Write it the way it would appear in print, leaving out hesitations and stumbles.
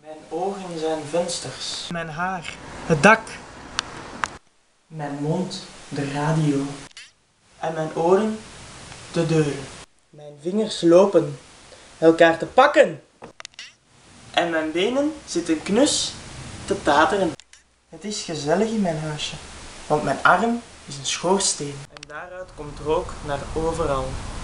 Mijn ogen zijn vensters. Mijn haar, het dak. Mijn mond, de radio. En mijn oren, de deuren. Mijn vingers lopen, elkaar te pakken. En mijn benen zitten knus te tateren. Het is gezellig in mijn huisje, want mijn arm is een schoorsteen. En daaruit komt rook naar overal.